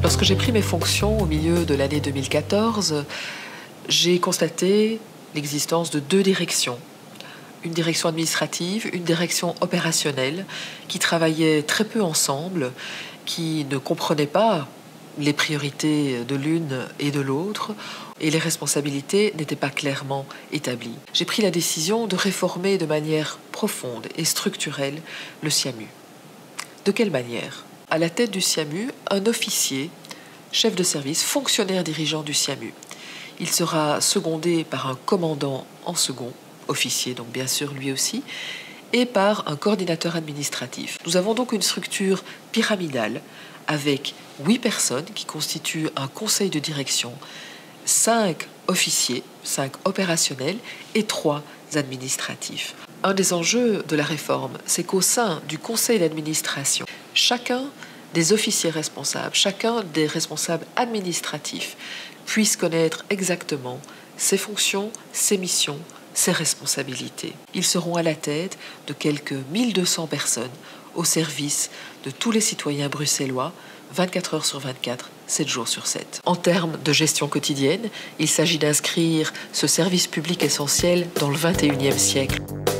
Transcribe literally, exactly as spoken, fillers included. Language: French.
Lorsque j'ai pris mes fonctions au milieu de l'année deux mille quatorze, j'ai constaté l'existence de deux directions. Une direction administrative, une direction opérationnelle, qui travaillaient très peu ensemble, qui ne comprenaient pas les priorités de l'une et de l'autre, et les responsabilités n'étaient pas clairement établies. J'ai pris la décision de réformer de manière profonde et structurelle le SIAMU. De quelle manière ? À la tête du SIAMU, un officier, chef de service, fonctionnaire dirigeant du SIAMU. Il sera secondé par un commandant en second, officier donc bien sûr lui aussi, et par un coordinateur administratif. Nous avons donc une structure pyramidale avec huit personnes qui constituent un conseil de direction, cinq officiers, cinq opérationnels et trois administratifs. Un des enjeux de la réforme, c'est qu'au sein du conseil d'administration, chacun des officiers responsables, chacun des responsables administratifs puisse connaître exactement ses fonctions, ses missions, ses responsabilités. Ils seront à la tête de quelques mille deux cents personnes au service de tous les citoyens bruxellois, vingt-quatre heures sur vingt-quatre, sept jours sur sept. En termes de gestion quotidienne, il s'agit d'inscrire ce service public essentiel dans le vingt et unième siècle.